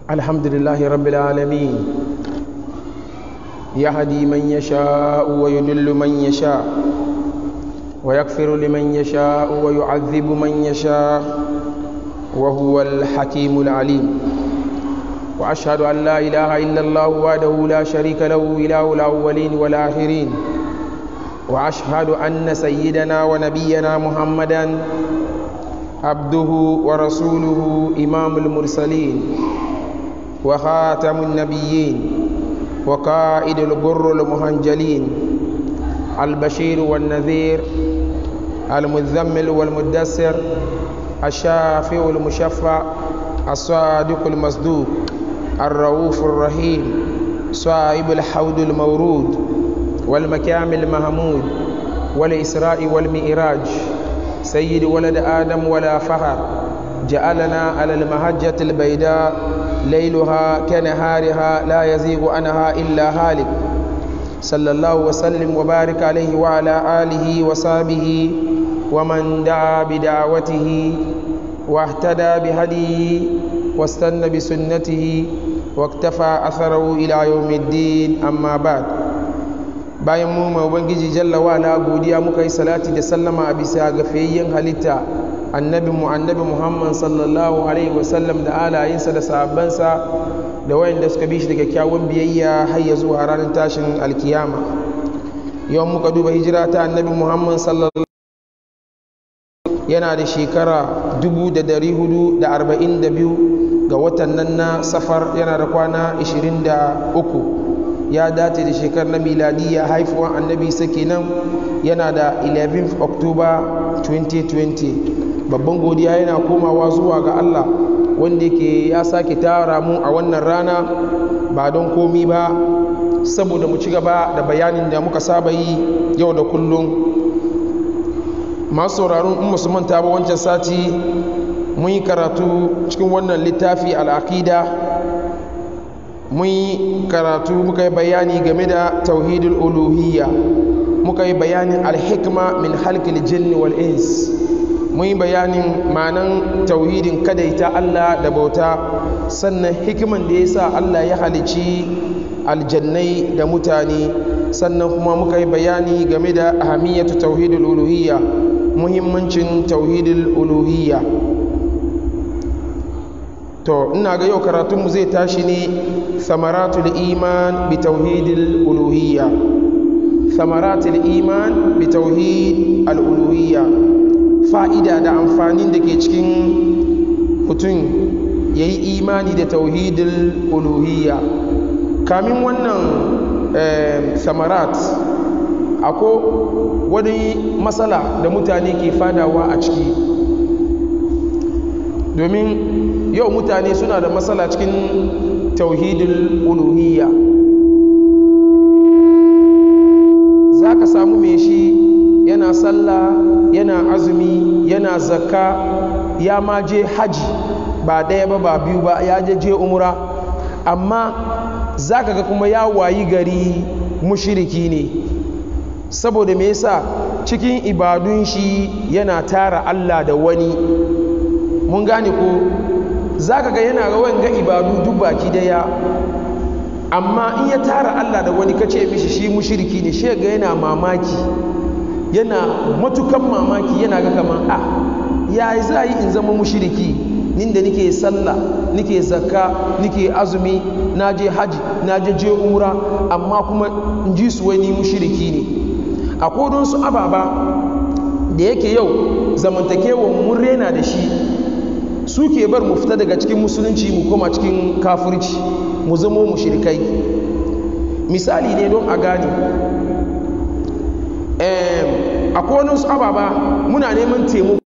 الحمد لله رب العالمين يهدي من يشاء ويضل من يشاء ويغفر لمن يشاء ويعذب من يشاء وهو الحكيم العليم. وأشهد أن لا إله إلا الله وحده لا شريك له إله الأولين والآخرين. وأشهد أن سيدنا ونبينا محمدا عبده ورسوله إمام المرسلين وخاتم النبيين وقائد الغر المهنجلين البشير والنذير المزمل والمدثر الشافع المشفع الصادق المصدوق الرؤوف الرحيم صاحب الحوض المورود والمكام المحمود والإسراء والمئراج سيد ولد آدم ولا فخر جعلنا على المهجة البيداء ليلها كنهارها لا يزيغ عنها إلا هالك صلى الله وسلم وبارك عليه وعلى آله وصحبه ومن دعا بدعوته واهتدى بهديه واستنى بسنته واكتفى أثره إلى يوم الدين. أما بعد bayan mu mai ubangiji jalla wa ala godiya muka yi salati da sallama a bisa ga fiyayyen halitta annabi Muhammad sallallahu alaihi wasallam da alayinsa da sahabbansa da wayanda suka bi shi da kyakkyawan biyayya har ya zuwa ranar tashin alkiyama. Yau muka duba hijira ta annabi Muhammad sallallahu yana da shekara 1442 ga watan nan na safar, yana da kwana 23, ya dace da shekarar na miladiyya haifuwan annabi sa kenan yana da 11 October 2020. Babban godiya yana komawa zuwa ga Allah wanda yake ya sake tara mu a wannan rana ba don komi ba saboda mu ci gaba da bayanin da muka saba yi yau da kullum. Masu sauraron in musu manta ba, wancan sati mun yi karatu cikin wannan littafi al-aqida, mun yi karatu muka yi bayani game da tauhidul uluhiyya, muka yi bayanin al-hikma min halqil jinni wal ins, mun yi bayanin ma'anan tauhidin kadaita Allah da bauta, sannan hikiman da yasa Allah ya halici aljannai da mutane, sannan kuma muka yi bayani game da ahamiyatu tauhidul uluhiyya, muhimmancin tauhidul uluhiyya. To ina ga yau karatunmu zai tashi ne samaratul iman bi tauhidil uluhiyya, samaratul iman bi tauhid al uluhiyya, fa'ida da amfanin da ke cikin mutum yayi imani da tauhidil uluhiyya. Kamin wannan samarat akwai wani matsala da mutane ke fadawa a ciki, domin yau mutane suna da matsala cikin tauhidul uluhiyya. Za ka samu mai shi yana sallah, yana azumi, yana zakka, ya ma je haji ba ɗaya ba ba biyu ba, ya je umra, amma za ka ga kuma ya wayi gari mushriki ne. Saboda me yasa? Cikin ibadun shi yana tara Allah da wani. Mun gane ko? Za ka ga yana rawan ga ibadu duk baki daya, amma in ya tara Allah da wani kace mishi shi mushriki ne, shi ga yana mamaki, yana matukan mamaki, yana ga kaman ya za yi in zama mushriki nin da nike sallah, nike zakka, nike azumi, na je haji, na je umra, amma kuma in ji su wani mushriki ne. Akwai don su ababa da yake yau zamantakewa mun rena da shi, suke bar mu fita daga cikin musulunci mu koma cikin kafirci, mu zamo mushrikai. Misali ne don a gane, akwai wani su ababa muna neman taimako,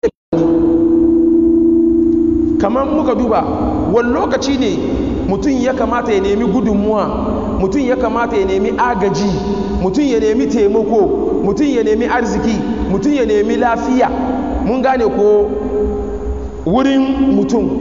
kamar muka duba wani lokaci ne mutum ya kamata ya nemi gudunmuwa, mutum ya kamata ya nemi agaji, mutum ya nemi taimako, mutum ya nemi arziki, mutum ya nemi lafiya. Mun gane ko? Wurin mutum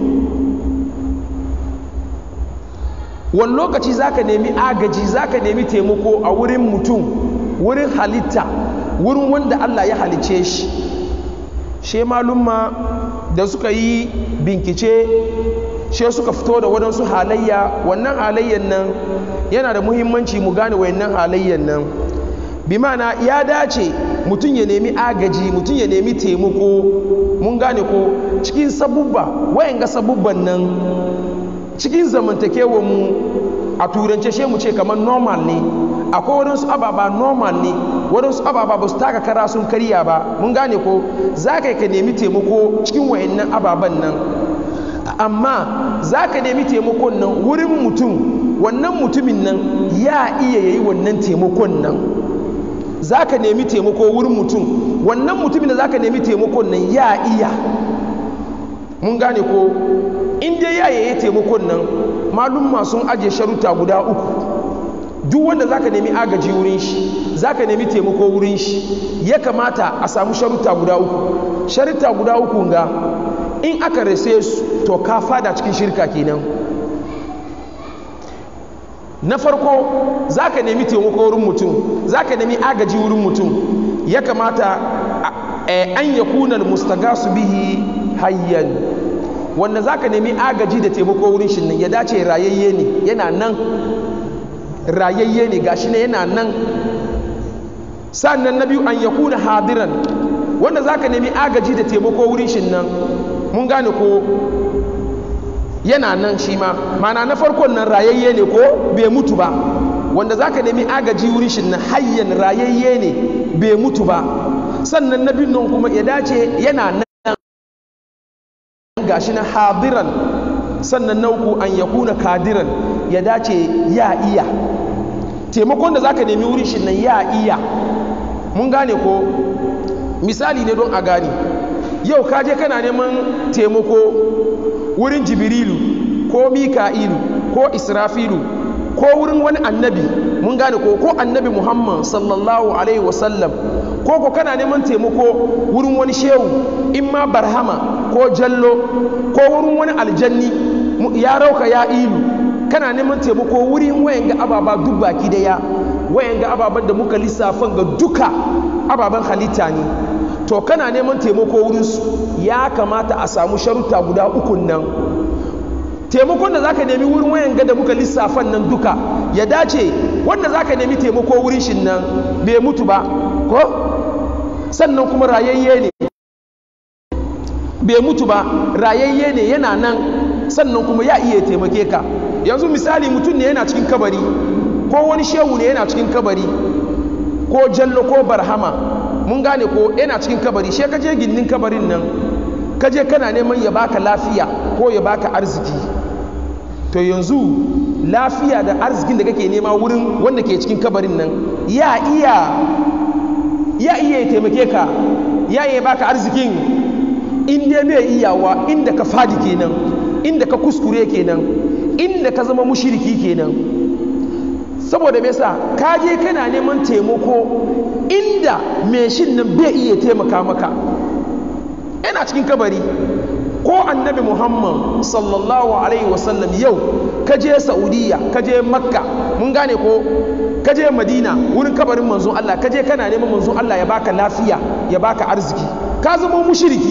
wani lokaci za ka nemi agaji, za ka nemi taimako a wurin mutum, wurin halitta, wurin wanda Allah ya halice shi. She malumma da suka yi bincike she suka fito da wadansu halayya. Wannan halayyan nan yana da muhimmanci mu gane wayannan halayyan nan. Bi ma'ana ya dace mutum ya nemi agaji, mutum ya nemi taimako, mun gane ko cikin sabubba, wayanga sabubban nan cikin zamantakewar mu a turance she mu ce kamar normal ne. Akwai wadansu ababa normal ne, wadansu ababa ba su taka kara sun karya ba, mun gane ko za ka nemi taimako cikin wayannan ababan nan, amma za ka nemi taimakon nan wurin mutum, wannan mutumin nan ya iya yayi wannan taimakon nan. Za ka nemi taimako wurin mutum, wannan mutumin da za ka nemi taimakon nan ya iya, mun gane ko inda ya yayi taimakon nan malumma sun ajiye sharuta guda uku. Duk wanda za ka nemi agaji wurin shi, za ka nemi taimako wurin shi, ya kamata a samu sharuta guda uku. Sharuta guda uku ga in aka rase su to ka fada cikin shirka kenan. Na farko za ka nemi taimako wurin mutum, za ka nemi agaji wurin mutum, ya kamata an ya kunar mustagasu bihi hayyan. Wanda za ka nemi agaji da taimako wurin shi nan ya dace rayayye ne, yana nan rayayye ne, gashi ne yana nan. Sannan na biyu an ya kuna hadiran, wanda za ka nemi agaji da taimako wurin shi nan, mun gane ko yana nan shi ma. Mana na farkon nan rayayye ne ko bai mutu ba, wanda za ka nemi agaji wurin shi nan hayyan rayayye ne bai mutu ba. Sannan na biyun nan kuma ya dace yana nan gashi na hadiran. Sannan na uku an yakuna kadiran, ya dace ya iya taimakon da za ka nemi wurin shi nan ya iya, mun gane ko misali ne don a gane. Yau kaje kana neman taimako wurin Jibrilu ko Mika'ilu ko Israfilu ko wurin wani annabi, mun gane ko annabi Muhammad sallallahu alaihi wasallam, ko kana neman taimako wurin wani shehu, in ma Barhama ko Jallo ko wurin wani aljanni ya rauka ya ilu, kana neman taimako wurin wayanga ababa duk baki daya. Wayanga ababan da muka lissafan ga duka ababan halitta ne, to kana neman taimako wurin su ya kamata a samu sharuta guda uku nan. Taimakon da zaka nemi wurin wayanga da muka lissafan nan duka ya dace wanda zaka nemi taimako wurin shi nan bai mutu ba ko, sannan kuma rayayye ne, bai mutu ba rayayye ne yana nan, sannan kuma ya iya taimake ka. Yanzu misali mutum ne yana cikin kabari, ko wani shehu ne yana cikin kabari, ko Jallo ko Barhama, mun gane ko yana cikin kabari, she kaje gindin kabarin nan kaje kana neman ya baka lafiya ko ya baka arziki. To yanzu lafiya da arzikin da kake nema wurin wanda ke cikin kabarin nan ya iya ya taimake ka, ya iya baka arzikin. In dai bai iyawa, inda ka fadi kenan, inda ka kuskure kenan, inda ka zama mushriki kenan. Saboda me yasa ka je kana neman taimako inda mai shin nan bai iya taimaka maka, yana cikin kabari. Ko annabi Muhammad sallallahu alaihi wasallam yau ka je Saudiya, ka je Makka, mun gane ko ka je Madina wurin kabarin manzon Allah, ka je kana neman manzon Allah ya baka lafiya ya baka arziki, ka zama mushriki,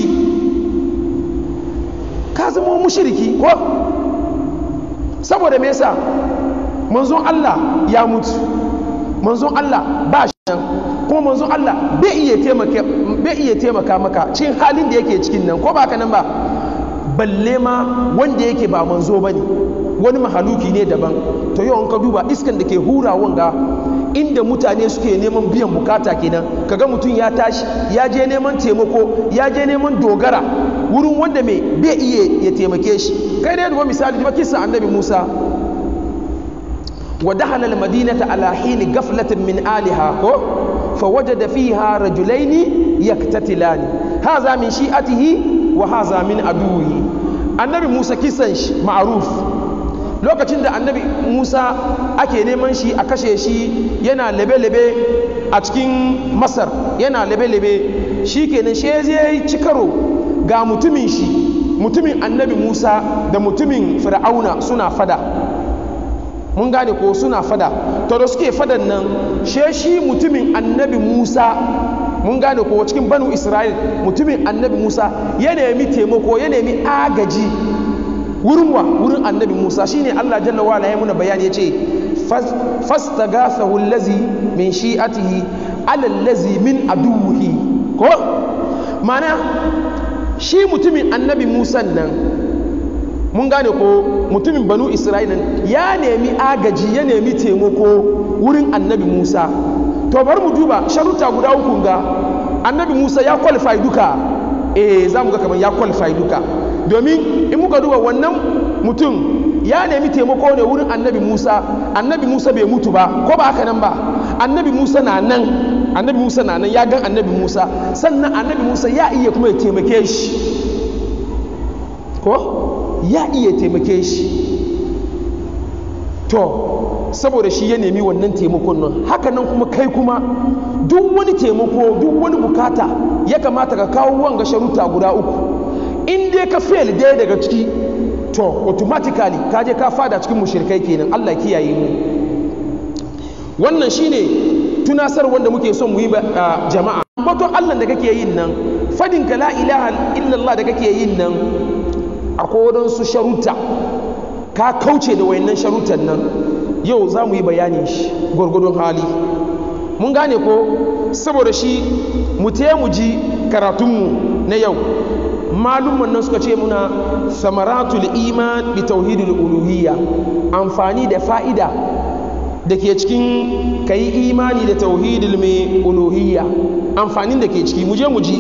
ka zama mushriki ko. Saboda me yasa manzon Allah ya mutu, manzon Allah ba shi nan, kuma manzon Allah bai iya taimaka maka cikin halin da yake cikin nan, ko ba ka nan ba. Balle ma wanda yake ba manzo bane, wani mahaluki ne daban. To yau an ka duba iskan da ke hurawan ga inda mutane suke neman biyan bukata kenan, kaga mutum ya tashi ya je neman taimako, ya je neman dogara wurin wanda mai bai iya ya taimake shi. Kai dai duba misali, duba kissa annabi Musa, wa dakhala al-madinata ala hini ghaflatin min aliha ko fa wajada fiha rajulaini yaktatilani hadha min shi'atihi wa hadha min aduwihi. Annabi Musa kisan shi ma'ruf, lokacin da annabi Musa ake neman shi a kashe shi, yana lebe-lebe a cikin Masar, yana lebe-lebe, shi kenan shi zai ci karo ga mutumin shi, mutumin annabi Musa da mutumin Fir'auna suna fada, mun gane ko suna fada. To da suke fadan nan shi mutumin annabi Musa, mun gane ko cikin banu Isra'il, mutumin annabi Musa ya nemi taimako, ya nemi agaji wurin wa wurin annabi Musa. Shine Allah jalla wa ala ya muna bayani yace fastagathahu allazi min shi'atihi ala allazi min aduwwihi. Ko mana shi mutumin annabi Musa nan, mun gane ko mutumin banu Isra'ila ya nemi agaji, ya nemi taimako wurin annabi Musa. To bari mu duba sharuta guda uku ga annabi Musa ya qualify duka. Za mu ga kamar ya qualify duka, domin in muka duba wannan mutum ya nemi taimako ne wurin annabi Musa. Annabi Musa bai mutu ba, ko ba haka nan ba? Annabi Musa na nan, annabi Musa na nan, ya gan annabi Musa, sannan annabi Musa ya iya kuma ya taimake shi, ko ya iya taimake shi. To saboda shi ya nemi wannan taimakon nan, haka nan kuma kai kuma duk wani taimako, duk wani bukata ya kamata ka kawo wanga sharuta guda uku. In dai ka fail dai daga ciki, to automatically ka je ka fada cikin mushrikai kenan. Allah kiyaye mu. Wannan shine tunasar wanda muke son mu yi jama'a. Baton Allah da kake yin nan, fadin ka la ilaha illallah da kake yin nan, akwai wadansu sharuta ka kauce da wayannan sharutan nan. Yau za mu yi bayanin shi gwargwadon hali. Mun gane ko? Saboda shi mu ji karatunmu na yau. Malumman nan suka ce muna samaratul iman bi tauhidul uluhiyya, amfani da fa'ida da ke cikin kai imani da tauhidul mai uluhiyya, amfanin da ke ciki. mu ji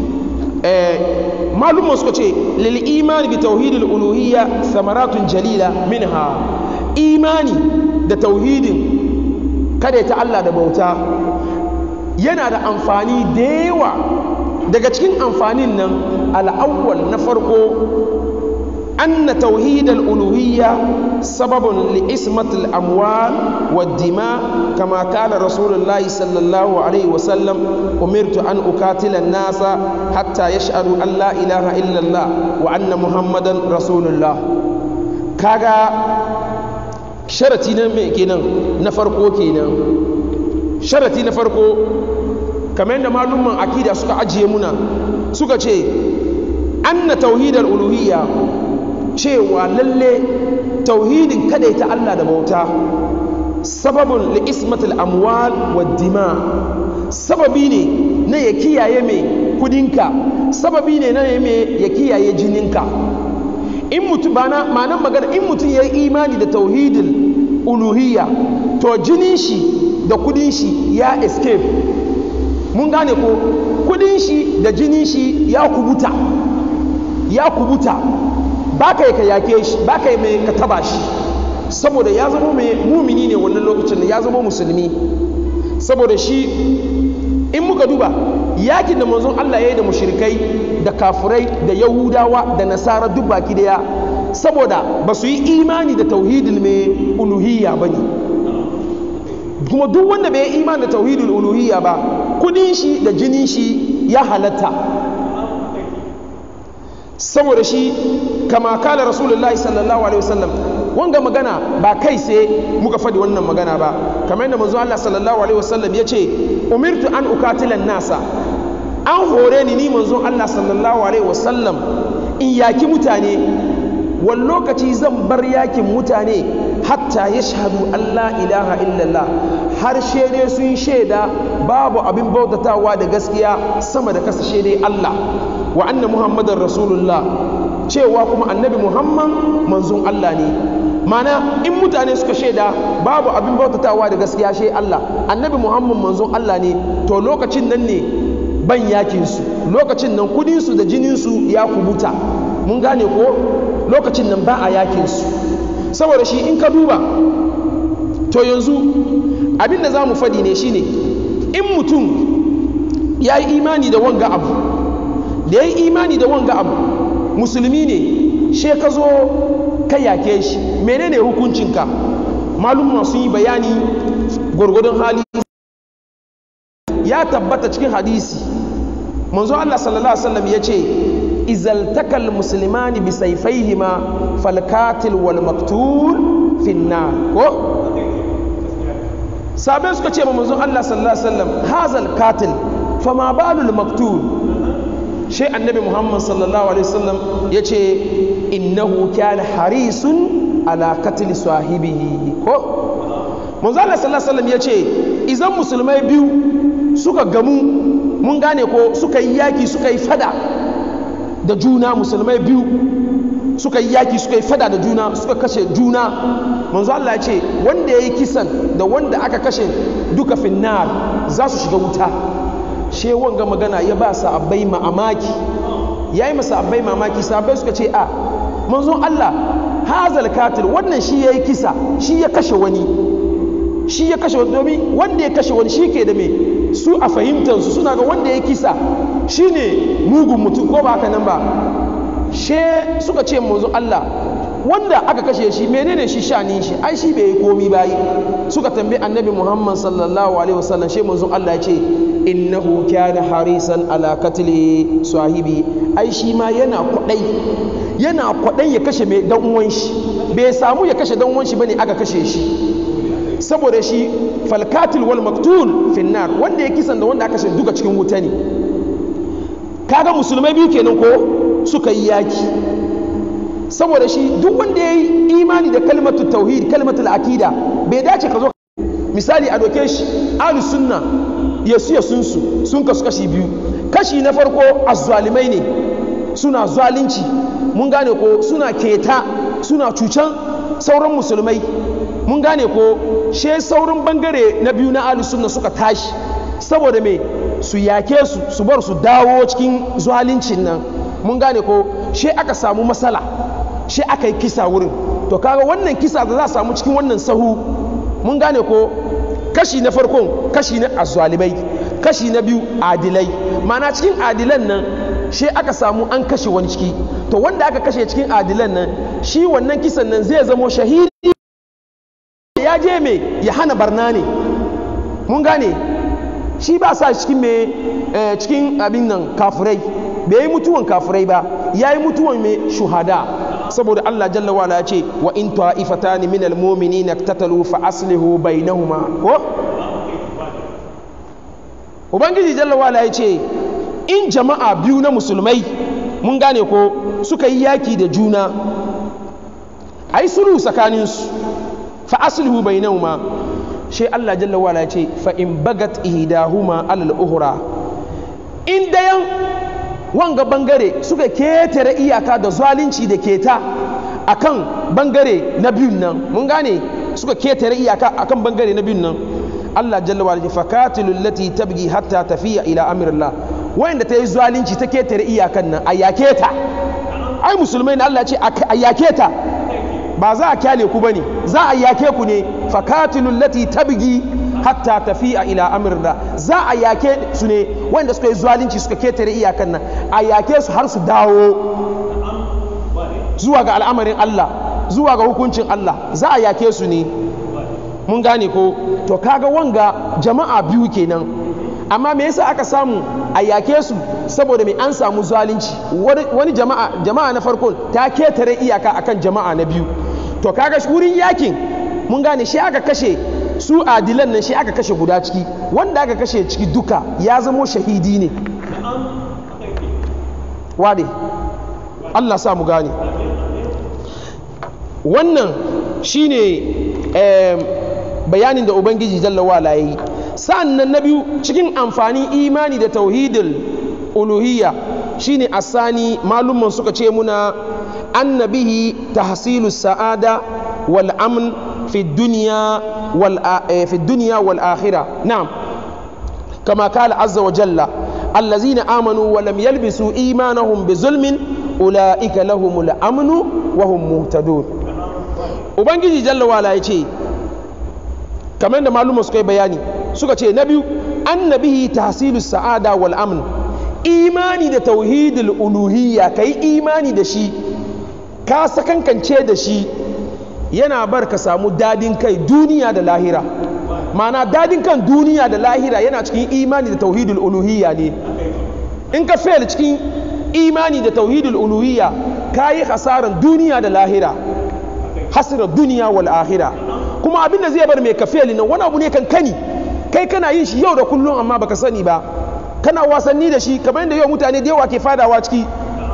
malumman suka ce lil iman bi tauhidul uluhiyya samaratun jalila, minha imani da tauhidin kada ta Allah da bauta yana da amfani da yawa. Daga cikin amfanin nan, al'awwal na farko, anna tauhidal uluhiyya sababun li ismatil amwal wad dima, kama kana rasulullahi sallallahu alaihi wasallam umirtu an ukatila an-nasa hatta yash'aru an la ilaha illallah wa anna muhammadan rasulullah. Kaga sharati na me kenan? Na farko kenan. Sharati na farko, kamar yadda malumman akida suka ajiye muna, suka ce anna tauhidal uluhiyya, cewa lalle tauhidin kadaita Allah da bauta, sababun li ismatil amwal wad dima, sababi ne na ya kiyaye mai kudinka, sababi ne na ya kiyaye jininka. In mutum bana ma'anar magana, in mutum ya yi imani da tauhidul uluhiyya, to jinin shi da kudin shi ya escape. Mun gane ko? Kudin shi da jinin shi ya kubuta, ba ka yi ka yake shi, ba ka yi mai ka taba shi, saboda ya zama mai mumini ne wannan lokacin da ya zama musulmi. Saboda shi in muka duba yakin da manzon Allah ya yi da mushrikai da kafirai da yahudawa da nasara duk baki daya, saboda ba su yi imani da tauhidul mai uluhiyya ba ne. Kuma duk wanda bai yi imani da tauhidul uluhiyya ba, kudin shi da jinin shi ya halatta. Saboda shi kama kala rasulullahi sallallahu alaihi wasallam, wanga magana ba kai sai muka faɗi wannan magana ba, kamar yadda manzo Allah sallallahu alaihi wasallam ya ce umirtu an ukatila nasa, an hore ni manzo Allah sallallahu alaihi wasallam in yaki mutane, wani lokaci zan bar yakin mutane hatta yashhadu an la ilaha illallah, har shaidai sun shaida babu abin bautatawa da gaskiya sama da kasa shaidai Allah, wa anna muhammadar rasulullah, cewa kuma annabi muhammad manzon Allah ne. Mana in mutane suka shaida babu abin bautatawa da gaskiya shi Allah, annabi muhammad manzon Allah ne, to lokacin nan ne ban yakin su, lokacin nan kudin su da jinin su ya kubuta. Mun gane ko? Lokacin nan ba a yakin su. Saboda shi in ka duba, to yanzu abin da za mu faɗi ne shine, in mutum ya yi imani da wanga abu, da ya yi imani da wanga abu, musulmi ne, she ka zo ka yake shi, menene hukuncinka? malumma sun yi bayani gwargwadon hali. Ya tabbata cikin hadisi, manzo Allah sallallahu alaihi wasallam ya ce izaltakal muslimani bi sayfayhima fal qatil wal maqtul fi an-nar. Ko sabai suka ce ma manzo Allah sallallahu alaihi wasallam hazal qatil fama balul maqtul, shi annabi Muhammad sallallahu alaihi wasallam yace innahu kana harisun ala qatl sahibihi ko manzo Allah sallallahu alaihi wasallam yace idan musulmai biyu suka gamu mun gane ko suka yi yaki suka yi fada da juna, musulmai biyu suka yi yaki suka yi fada da juna suka kashe juna, manzo Allah ya ce wanda yayi kisan da wanda aka kashe duka finnar za su shiga wuta. She wanga magana ya ba sahabbai mamaki, yayi masa sahabbai mamaki. Sahabbai suka ce a manzo Allah hazal katil, wannan shi yayi kisa, shi ya kashe wani, shi ya kashe wani, domin wanda ya kashe wani shi ke da me su a fahimtansu suna ga wanda ya kisa shine mugun mutum ko ba haka nan ba. She suka ce manzo Allah wanda aka kashe shi menene shi shani shi, ai shi bai yi komi bayi. Suka tambayi annabi Muhammad sallallahu alaihi wasallam, she manzo Allah ya ce innahu kana harisan ala qatli sahibi, ai shi ma yana kwadai ya kashe mai dan uwan shi, bai samu ya kashe dan uwan shi bane aka kashe shi. Saboda shi falkatil wal maktul finnar, wanda ya kisan da wanda aka kashe duka cikin wuta ne. Kaga musulmai biyu kenan ko suka yi yaki. Saboda shi duk wanda ya yi imani da kalmatul tauhid, kalmatul akida, bai dace ka zo misali a doke shi ahlus sunna yasu sun kasu kashi biyu. Kashi na farko azzalimai ne, suna zalunci, mun gane ko suna keta, suna cucan sauran musulmai, mun gane ko she sauran bangare na biyu na ahlus sunna suka tashi saboda me su yake su bar su dawo cikin zaluncin nan, mun gane ko she aka samu matsala, she aka yi kisa wurin. To kaga wannan kisa da za a samu cikin wannan sahu, mun gane ko kashi na farkon kashi na azzalimai, kashi na biyu adilai. Mana cikin adilan nan she aka samu an kashe wani ciki, to wanda aka kashe cikin adilan nan shi wannan kisan nan zai zamo shahidi, ya je me ya hana barna ne, mun gane shi ba sa cikin me cikin abin nan kafirai, bai yi mutuwan kafirai ba, ya yi mutuwan me shuhada. Saboda Allah jalla wala ya ce wa in ta'ifatani minal mu'minina iktatalu fa aslihu bainahuma ko ubangiji jalla wala ya ce in jama'a biyu na musulmai, mun gane ko suka yi yaki da juna, ai sulhu tsakaninsu, fa aslihu bainahuma. Shi Allah jalla wala ya ce fa in bagat ihdahuma alal ukhra, in dayan wanga bangare suka ketare iyaka da zalunci da keta akan bangare na biyun nan, mun gane suka ketare iyaka akan bangare na biyun nan, Allah jalla wa ala fakatilul lati tabgi hatta tafiya ila amrillah, wanda ta yi zalunci ta ketare iyakan nan a yake ta. Ai musulmai ne Allah ya ce a yake ta, ba za a kyale ku bane, za a yake ku ne. Fakatilul lati tabgi hatta tafiya ila amrillah, za a yake su ne wanda suka yi zalunci suka ketare iyakan nan, a yake su har su dawo zuwa ga al'amarin Allah, zuwa ga hukuncin Allah, za a yake su ne, mun gane ko. To kaga wanga jama'a biyu kenan, amma me yasa aka samu a yake su? Saboda me an samu zalunci, wani jama'a na farko ta ketare iyaka akan jama'a na biyu. To kaga wurin yakin, mun gane shi aka kashe su adilan nan, shi aka kashe guda ciki, wanda aka kashe ciki duka ya zamo shahidi ne. Wade Allah sa mu gane wannan shine bayanin da ubangiji jalla wala yayi. Sa'annan na biyu cikin amfanin imani da tauhidul uluhiyya shine asani, malumman suka ce muna annabihi tahsilus sa'ada wal amn fi dunya wal akhirah. Na'am, kama qala azza wa jalla allazina amanu wa lam yalbisu imanahum bizulmin ulaika lahumul amnu wa hum muhtadun. Ubangiji jalla wala yace kamar da malumma suka yi bayani, suka ce na biyu annabihi tahsilus sa'ada wal amn, imani da tauhidul uluhiyya, kai imani da shi ka sakankance da shi yana bar ka samu dadin kai duniya da lahira. Ma'ana dadin kan duniya da lahira yana cikin imani da tauhidul uluhiyya ne. In ka fail cikin imani da tauhidul uluhiyya ka yi hasaran duniya da lahira, hasirar duniya wal akhira. Kuma abinda zai bar mai ka fail nan wani abu ne kankani, kai kana yin shi yau da kullum amma baka sani ba. kana wasanni da shi kamar yadda yau mutane da yawa ke fadawa ciki.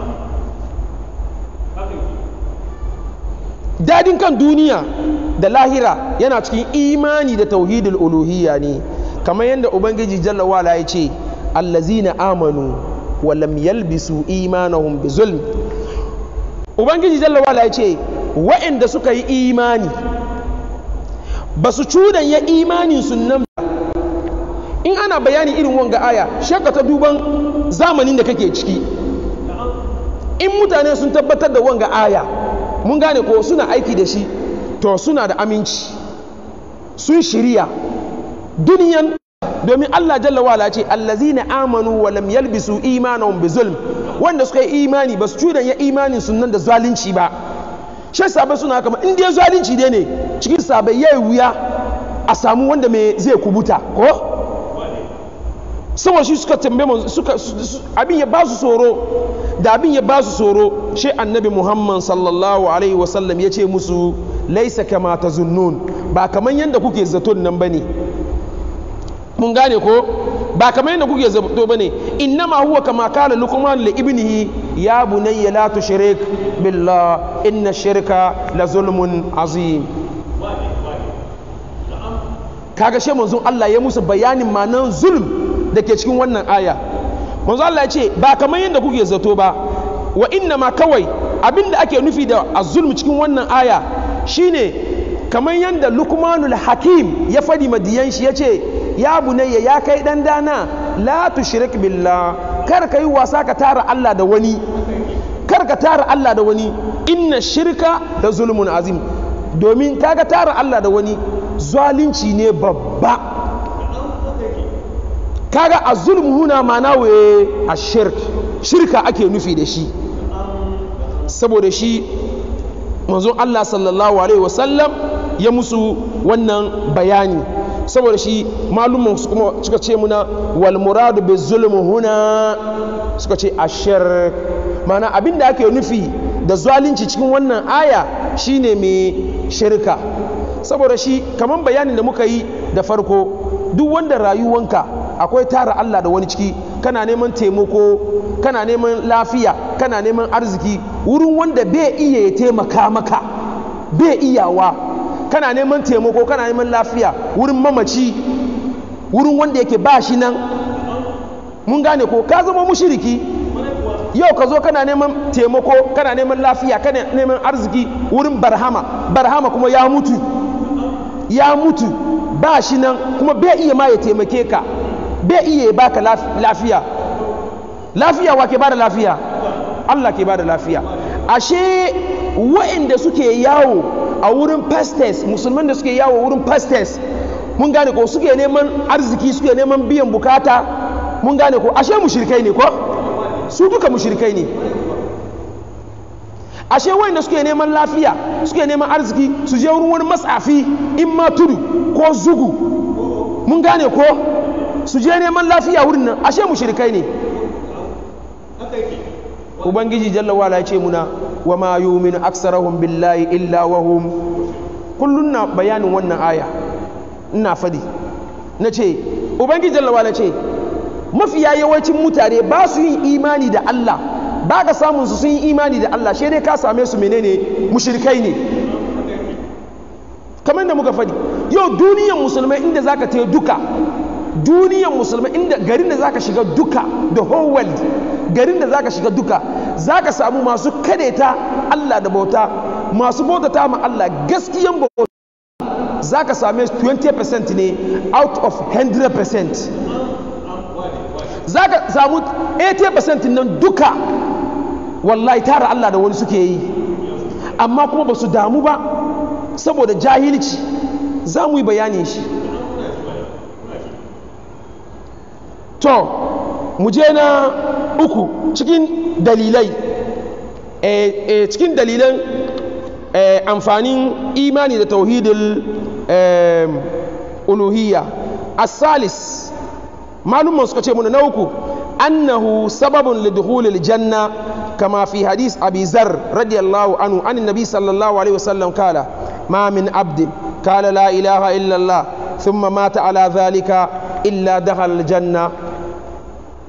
Dadin kan duniya da lahira yana cikin imani da tauhidul uluhiyya ne, kamar yadda ubangiji jalla wala ya ce allazina amanu wa lam yalbisu imanahum bi zulm. Ubangiji jalla wala ya ce wa'anda suka yi imani ba su cudanya imanin sunan ba. In ana bayani irin wanga aya shakka ta duban zamanin da kake ciki. In mutane sun tabbatar da wanga aya mun gane ko suna aiki da shi to suna da aminci, sun shirya duniyan. Domin Allah jalla wala ce allazina amanu wa lam yalbisu imanahum bi zulm, wanda suka yi imani ba su cudanya imanin sunan da zalunci ba. Shi sabai suna kama in dai zalunci ne cikin sabai yayi wuya a samu wanda mai zai kubuta ko saboda shi suka tambaye mu abin ya ba su tsoro, da abin ya ba su tsoro shi annabi Muhammad sallallahu alaihi wasallam ya ce musu laisa kama tazunnun, ba kaman yanda kuke zaton nan bane. Mun gane ko ba kaman yanda kuke zato bane. Innama huwa kama kala luqman li ibnihi ya bunayya la tushrik billah inna shirka la zulmun azim. Kaga she manzon Allah ya musu bayanin manan zulm da ke cikin wannan aya. Manzo Allah ya ce ba kamar yadda kuke zato ba, wa inna ma kawai abinda ake nufi da azulm cikin wannan aya shine kamar yadda Luqmanul Hakim ya fadi madiyan shi yace ya bunayya ya kai dan dana la tushrik billah, kar ka yi wasa ka tara Allah da wani, kar ka tara Allah da wani, inna shirka da zulmun azim. Domin kaga tara Allah da wani zalunci ne babba. Kaga azulmu huna mana waye ashirk, shirka ake nufi da shi. Saboda shi manzon Allah sallallahu alaihi wasallam ya musu wannan bayani. Saboda shi malumman kuma suka ce muna wal muradu bi zulmu huna suka ce ashirk, mana abinda ake nufi da zalunci cikin wannan aya shine mai shirka. Saboda shi kaman bayanin da muka yi da farko, duk wanda rayuwanka akwai tara Allah da wani ciki, kana neman taimako, kana neman lafiya, kana neman arziki wurin wanda bai iya ya taimaka maka, bai iyawa, kana neman taimako, kana neman lafiya wurin mamaci, wurin wanda yake ba shi nan. Mun gane ko ka zama mushriki. Yau ka zo kana neman taimako, kana neman lafiya, kana neman arziki wurin barhama kuma ya mutu ba shi nan, kuma bai iya ma ya taimake ka, bai iya ya baka lafiya. Lafiya wa ke bada lafiya? Allah ke bada lafiya. Ashe wa'inda suke yawo a wurin pastors, musulman da suke yawo wurin pastors, mun gane ko suke neman arziki, suke neman biyan bukata, mun gane ko ashe mushrikai ne ko? Su duka mushrikai ne. Ashe wa'inda suke neman lafiya, suke neman arziki, su je wurin wani matsafi in ma tudu ko zugu, mun gane ko su je neman lafiya wurin nan, ashe mushrikai ne. Ubangiji jalla wala ya ce muna wa ma yu'minu aksarahum billahi illa wa hum, kullun na bayanin wannan aya ina fadi nace ubangiji jalla wala ce mafiya yawancin mutane ba su yin imani da Allah, ba ka samun su sun yi imani da Allah, shi dai ka same su menene mushrikai ne. Kamar da muka fadi yau duniyar musulmai inda zaka ta duka, duniyar musulmai inda garin da zaka shiga duka, the whole world garin da zaka shiga duka, zaka samu masu kadeta Allah da bauta, masu bautata ma Allah gaskiyan bauta, zaka same 20% ne out of 100%. Zaka samu 80% nan duka wallahi tara Allah da wani suke yi, amma kuma ba su damu ba saboda jahilci. Za mu yi bayanin shi. To mu je na uku cikin dalilai, cikin dalilan amfanin imani da tauhidul uluhiyya. As-salis, malumman suka ce muna na uku, annahu sababun lidukhulil janna kama fi hadis abi zar radiyallahu anhu an nabi sallallahu alaihi wasallam kala ma min abdin kala la ilaha illa Allah thumma mata ala dhalika illa dakhala al-janna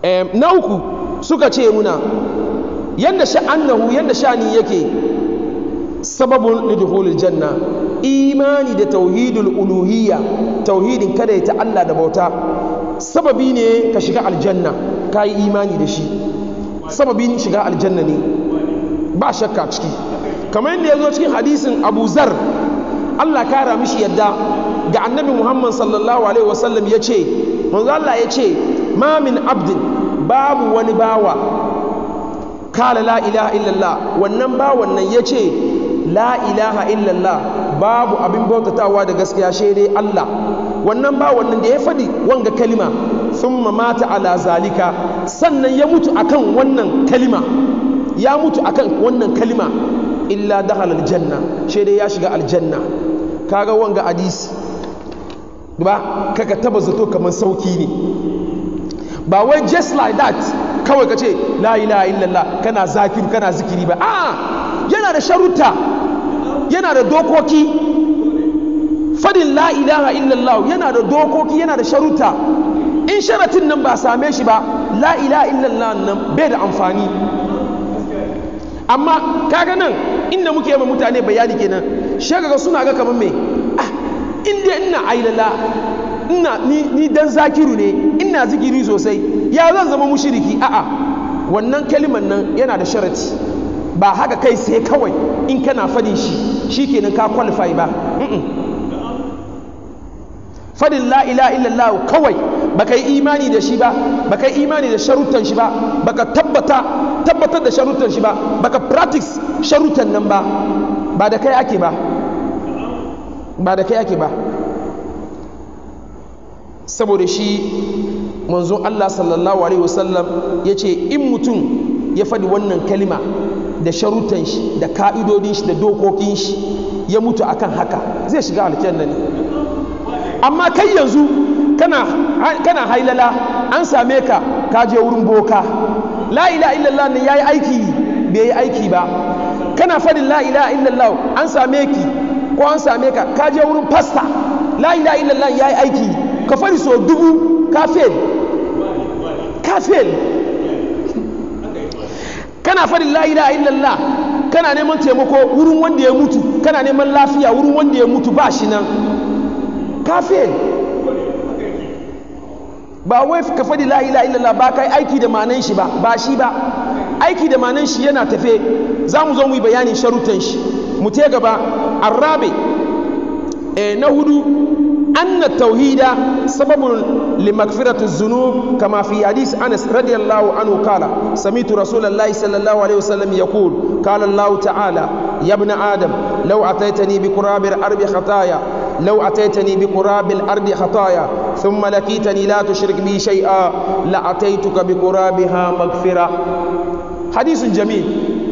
na uku suka ce muna yanda sha'ani yake sababun lidkhulil janna, imani da tauhidul uluhiyya, tauhidin kada ya ta Allah da bauta sababi ne ka shiga aljanna, ka yi imani da shi sababin shiga aljanna ne ba shakka ciki, kamar yadda ya zo cikin hadisin Abu Zar Allah kara mishi yadda ga annabi Muhammad sallallahu alaihi wasallam ya ce, manzo Allah ya ce ma min abdin, babu wani bawa kala la ilaha illallah, wannan bawan nan ya ce la ilaha illallah, babu abin bautatawa da gaskiya shi dai Allah, wannan bawan nan da ya faɗi wanga kalima thumma mata ala zalika, sannan ya mutu akan wannan kalima, ya mutu akan wannan kalima, illa dakhala aljanna, shi dai ya shiga aljanna. Kaga wanga hadisi ba kaka taba zato kamar sauki ne, ba wai just like that kawai ka ce la ilaha illallah kana zakiru kana zikiri ba, yana da sharuta, yana da dokoki. Fadin la ilaha illallah yana da dokoki, yana da sharuta. In sharatin nan ba same shi ba, la ilaha illallah nan bai da amfani. Amma kaga nan inda muke yi mutane bayani kenan, shekaga suna ga kamar me, inda ina ailala, ni dan zakiru ne, ina zikiri sosai, ya zan zama mushriki? A'a, wannan kalimar nan yana da sharati, ba haka kai sai kawai in kana fadin shi kenan ka qualify ba. Fadin la ilaha illallah kawai baka yi imani da shi ba, baka yi imani da sharutan shi ba, baka tabbatar da sharutan shi ba, baka practice sharutan nan ba, ba da kai ake ba, ba da kai ake ba. Saboda shi manzon Allah sallallahu alaihi wasallam ya ce in mutum ya faɗi wannan kalima da sharutan shi da ka'idodin shi da dokokin shi ya mutu akan haka zai shiga aljanna ne. Amma kai yanzu kana hailala, an same ka je wurin boka, la ilaha illallah ne yayi aiki bai yi aiki ba, kana faɗin la ilaha illallah an same ki ko an same ka je wurin pasta, la ilaha illallah yayi aiki, ka fari so 1000 ka fail. Kana faɗin la ilaha illallah kana neman taimako wurin wanda ya mutu, kana neman lafiya wurin wanda ya mutu, ba shi nan ka fail. Ba wai ka faɗi la ilaha illallah ba kai aiki da manan shi ba shi ba, aiki da manan shi yana tafe, za mu zo mu yi bayanin sharutan shi mu te gaba. Arabe na hudu, anna tauhida sababun limaghfirati dhunub kama fi hadith Anas radiyallahu anhu qala sami'tu rasulullahi sallallahu alaihi wasallam yaqul qala Allah ta'ala ya ibn adam law ataitani bi qurabil ardi khataaya لو أتيتني بقراب الأرض خطايا ثم لقيتني لا تشرك بي شيئا لأتيتك بقرابها مغفرة. حديث جميل.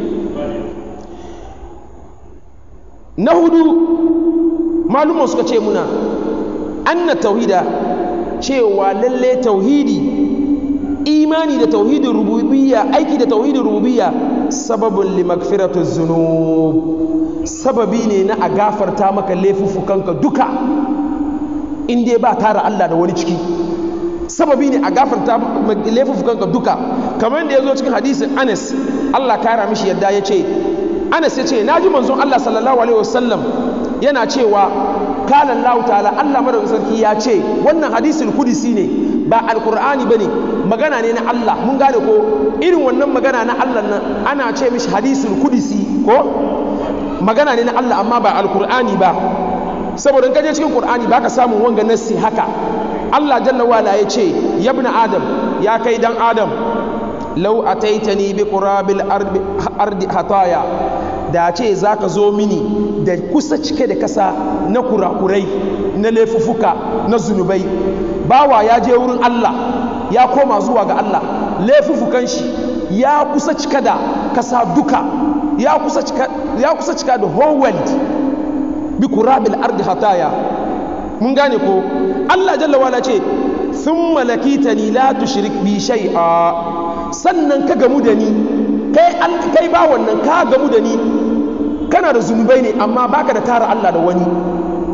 نهدو معلومة سكتشي منا أن التوحيد cewa lalle tauhidi, imani da tauhidin rububiyya, aiki da tauhidin rububiyya sababun limaghfiratu dhunub, sababi ne na a gafarta maka laifuffukanka duka in dai ba tara Allah da wani ciki, sababi ne a gafarta maka laifuffukanka duka, kamar da ya zo cikin hadisin Anas Allah kara mishi yadda ya ce, Anas ya ce naji manzon Allah sallallahu alaihi wasallam yana cewa kala Allah ta'ala, Allah madaukakin sarki ya ce, wannan hadisul kudisi ne ba alqur'ani bane, magana ne na Allah. Mun gane ko irin wannan magana na Allah nan ana ce mishi hadisul kudisi ko magana ne na Allah amma ba alqur'ani ba, saboda in kaje cikin qur'ani baka samu wanga nassi haka. Allah jalla wala ya ce ya ibn adam, ya kai dan adam, law ataitani bi qurabil ardi hataya, da ce za ka zo mini da kusa cike da kasa na kurakurai, na laifuffuka, na zunubai. Bawa ya je wurin Allah, ya koma zuwa ga Allah, laifuffukan shi ya kusa cika da kasa duka, ya kusa cika da whole world bi kurabil ardi hataya. Mun gane ko Allah jalla wala ce thumma lakitani la tushrik bi shay'a, sannan ka gamu da ni kai ba wannan ka gamu da ni kana da zunubai ne amma baka da tara Allah da wani,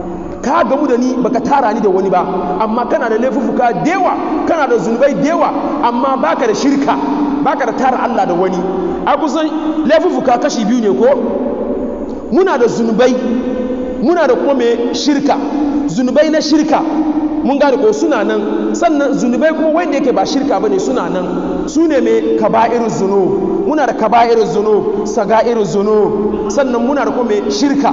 ka gamu da ni baka tara ni da wani ba, amma kana da laifuffuka dewa, kana da zunubai dewa, amma baka da shirka, baka da tara Allah da wani. A kusan laifuffuka kashi biyu ne ko? Muna da zunubai, muna da kuma mai shirka. Zunubai na shirka mun gane ko suna nan, sannan zunubai kuma wanda yake ba shirka bane suna nan, su ne mai kaba'irul zunub. Muna da kaba'irul zunub, saga'irul zunub, sannan muna da kuma mai shirka.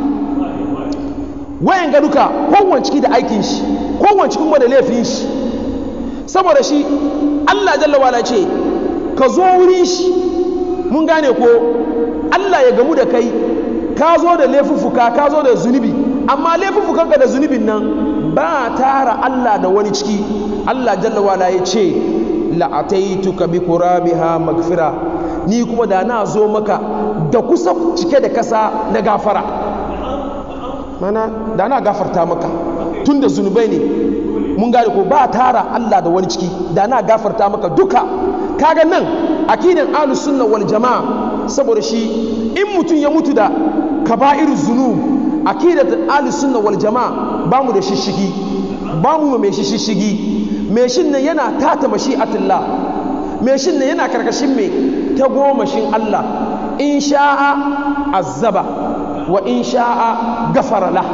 Wayan ga duka kowanne ciki da aikin shi, kowanne cikin kuma da laifin shi. Saboda shi Allah jalla wala ce ka zo wurin shi, mun gane ko Allah ya gamu da kai, ka zo da laifuffuka, ka zo da zunubi, amma laifuffukanka da zunubin nan ba tara Allah da wani ciki. Allah jalla wala ya ce la'ataituka bi qurabiha magfira, ni kuma da na zo maka da kusa cike da kasa na gafara, mana da na gafarta maka tun da zunubai ne, mun gane ko ba tara Allah da wani ciki, da na gafarta maka duka. Kaga nan akidan ahlus sunna wal jamaa, saboda shi in mutum ya mutu da kaba'iruz zunub, akidat ahlus sunna wal jamaa ba mu da shishigi, ba mu mai shishigi. Mai shin nan yana tata mashi'atullah, mai shin nan yana karkashin mai ta gomashin Allah. In sha'a azaba wa in sha'a gafara la.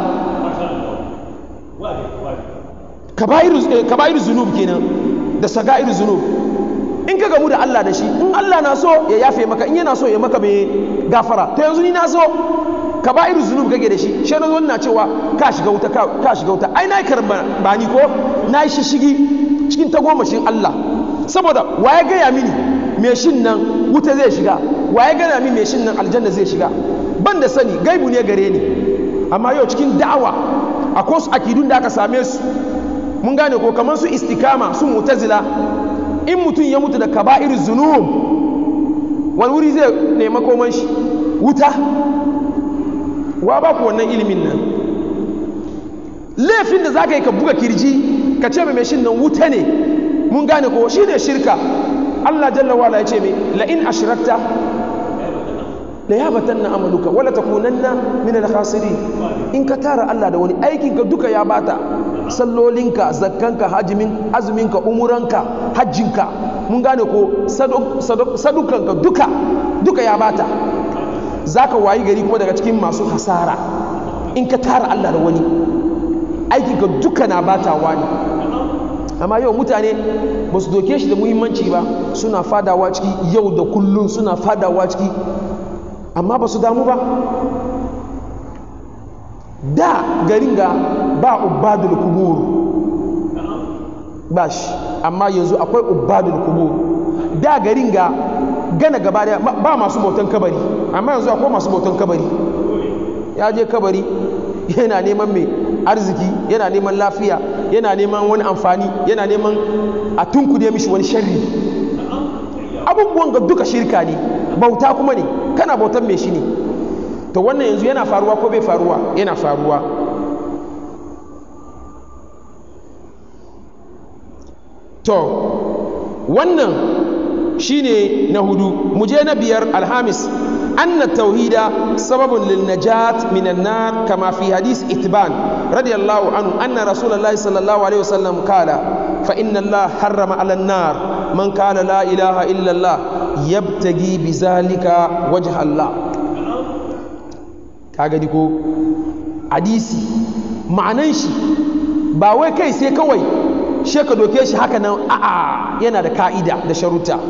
Kaba'iruz zunub kenan da saga'iruz zunub. In ka gamu da Allah da shi, in Allah na so ya yafe maka, in yana so ya maka mai gafara. To yanzu ni na so kaba'irul zunub kake da shi, shi na zo na cewa ka shiga wuta, ka shiga wuta. Ai na yi karbani ko na yi shishigi cikin tagomashin Allah, saboda waye gaya mini mai shin nan wuta zai shiga, waye gaya mini mai shin nan aljanna zai shiga? Ban da sani, gaibu ne gare ni. Amma yau cikin da'awa akwai su akidun da aka same su, mun gane ko kamar su istikama, su mu'tazila. In mutum ya mutu da kaba'ir zunub, wani wuri zai nema koman shi? Wuta. Wa ba ku wannan ilimin nan? Laifin da za ka yi ka buga kirji ka ce mai shin nan wuta ne, mun gane ko shi ne shirka. Allah jalla wala ya ce mai la'in ashrakta la yabatanna amaluka wala takunanna min al-khasirin. In ka tara Allah da wani, aikinka duka ya bata, sallolinka, zakkanka, azuminka, umuranka, hajjinka, mun gane ko sadukanka duka ya bata. Zaka wayi gari kuma daga cikin masu hasara in ka tara Allah da wani, aikinka duka na batawa ne. Amma yau mutane ba su doke shi da muhimmanci ba, suna fadawa ciki yau da kullum, suna fadawa ciki, amma ba su damu ba. Da garin ga ba ubadul kubur ba shi, amma yanzu akwai ubadul kubur. Da garin ga gana gaba daya ba masu bautan kabari, amma yanzu akwai masu bautan kabari. Ya je kabari yana neman mai arziki, yana neman lafiya, yana neman wani amfani, yana neman a tunkude mishi wani sharri. Abubuwan ga duka shirka ne, bauta kuma ne, kana bautan mai shi ne. To wannan yanzu yana faruwa ko bai faruwa? Yana faruwa. To wannan shine na hudu. Mu je na biyar, alhamis. Anna tauhida sababun lil najat minan nar, kama fi hadis itban radiyallahu anhu anna rasulullahi sallallahu alaihi wasallam qala fa inna Allah harrama ala an-nar man qala la ilaha illa Allah yabtagi bizalika wajha Allah. Kaga diko hadisi ma'anan shi ba wai kai sai kawai she ka doke shi haka nan, a'a, yana da ka'ida da sharuta.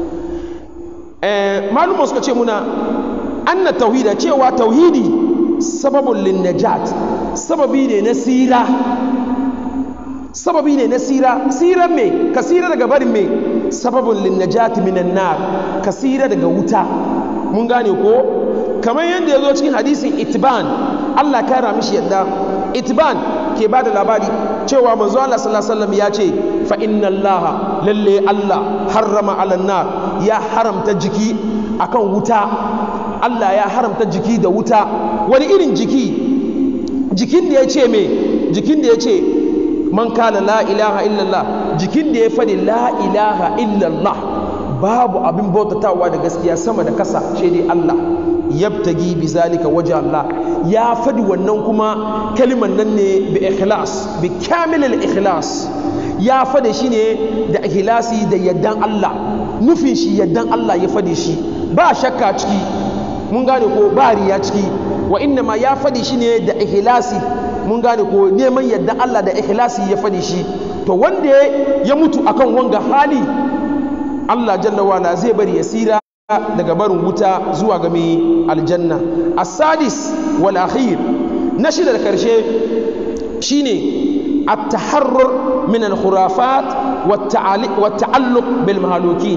Malumma suka ce muna anna tauhida, cewa tauhidi sababun lin najat, sababi ne na sira, sababi ne na sira. Siran me? Ka sira daga barin me? Sababun lin najat minan nar, ka sira daga wuta. Mun gane ko? Kamar yadda ya zo cikin hadisin itban, Allah kara mishi yadda, itban ke ba da labari cewa manzo Allah sallallahu alaihi wasallam ya ce fa inna Allah, lalle Allah harrama ala nar, ya haramta jiki akan wuta. Allah ya haramta jiki da wuta. Wani irin jiki? Jikin da ya ce me? Jikin da ya ce man kala la ilaha illallah, jikin da ya faɗi la ilaha illallah, babu abin bautatawa da gaskiya sama da kasa shi dai Allah. yabtagi bi zalika wajha Allah, ya fadi wannan kuma kaliman nan ne bi ikhlas, bi kamilil ikhlas, ya fadi shi ne da ikhlasi da yaddan Allah, nufin shi yaddan Allah ya fadi shi, ba shakka ciki, mun gane ko ba riya ciki, wa inna ma ya fadi shi ne da ikhlasi, mun gane ko neman yaddan Allah da ikhlasi ya fadi shi. To wanda ya mutu akan wanga hali, Allah jalla wala zai bari yasira daga barin wuta zuwa ga mai aljanna. As-sadis wal akhir, na shida da karshe shine at-taharrur min al-khurafat wa ta'alluq bil mahalukin.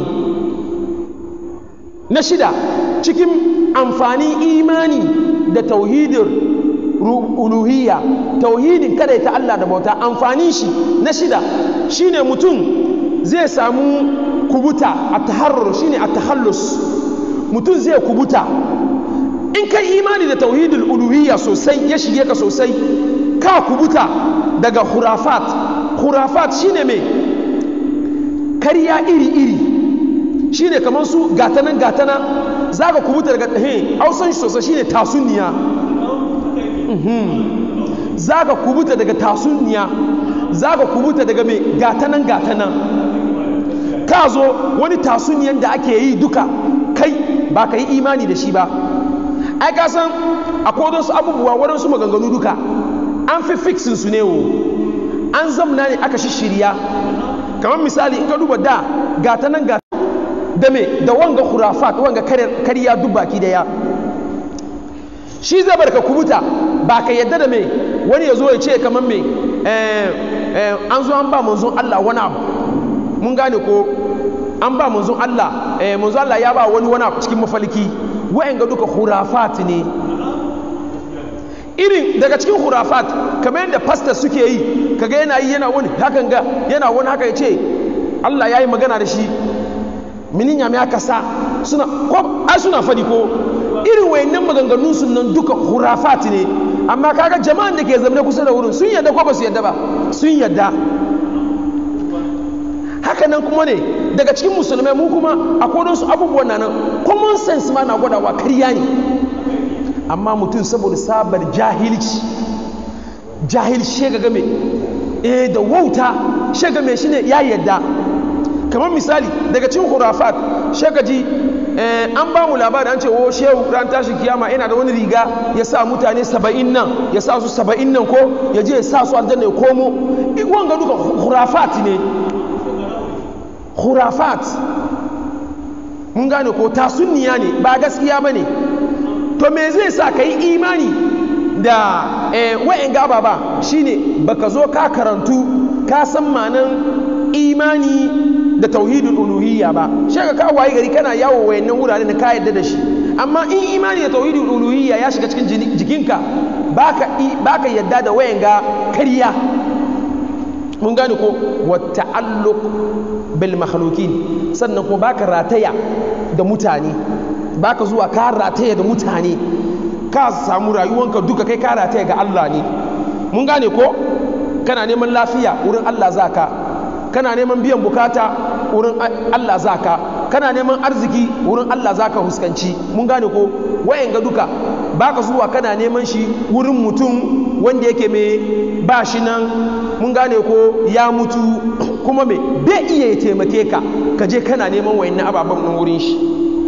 Na shida cikin amfanin imani da tauhidin uluhiyya, tauhidin kada ta Allah da bauta, amfanin shi na shida shine mutum zai samu kubuta. at-taharrur shine at-tahallus, mutum zai kubuta in kai imani da tauhidul uluhiyya sosai, ya shige ka sosai, ka kubuta daga khurafat shine me kariya iri shine kamar su gatana zaka kubuta daga hausan shi sosai shine tasuniya. Zaka kubuta daga tasuniya, zaka kubuta daga me gatanan ka zo wani tasuniyan da ake yi duka kai ba ka yi imani da shi ba. Ai ka san akwai wadansu abubuwa, wadansu maganganu duka an fi fixin su ne, an zamna ne aka shishirya. Kamar misali in ka duba da gatanan da me da wanga khurafat, wanga kariya duk baki daya, shi zai barka kubuta. Ba ka yadda da me wani ya zo ya ce kamar me an zo an ba manzon Allah wani abu, mun gane ko an ba manzon Allah manzon Allah ya ba wani abu cikin mafalki, wa'anga duka khurafat ne. Irin daga cikin khurafat kamar yadda pastor suke yi, kaga yana yi yana wani hakan ga yana wani haka ya ce Allah ya yi magana da shi, minin ya mai aka sa suna fadi ko irin wayannan maganganun sun nan duka khurafat ne. Amma kaga jama'an da ke zamne kusa da wurin sun yadda ko ba su yadda ba? Sun yadda. Haka nan kuma ne daga cikin musulmai mu kuma akwai wasu abubuwan nan common sense ma na gwadawa kariya ne, amma mutum saboda sabar jahilci shega game da wauta shega me shine ya yadda. Kamar misali daga cikin khurafat shega ji an ba mu labari an ce wo shehu ran tashi kiyama yana da wani riga ya sa mutane 70 nan, ya sa su 70 nan ko ya je ya sa su aljanna ya komo. Wanga duka khurafat ne, khurafat, mun gane ko tasunniya ne, ba gaskiya bane. To me zai sa kai imani da wa'in gaba ba shine baka zo ka karantu ka san manan imani da tauhidul uluhiyya ba. Shega ka waye gari kana yawo wayannan wurare da ka yadda da shi, amma in imani da tauhidul uluhiyya ya shiga cikin jikinka baka yadda da wayanga kariya, mun gane ko wa ta'alluq bil makhluqin. Sannan kuma baka rataya da mutane, baka zuwa ka rataya da mutane, ka samu rayuwanka duka kai ka rataya ga Allah ne, mun gane ko kana neman lafiya wurin Allah zaka, kana neman biyan bukata wurin Allah zaka, kana neman arziki wurin Allah zaka huskanci, mun gane ko wayanga duka baka zuwa kana neman shi wurin mutum wanda yake mai bashi nan, mun gane ko ya mutu kuma me bai iya ya taimake ka je kana neman wayannan ababen nan wurin shi.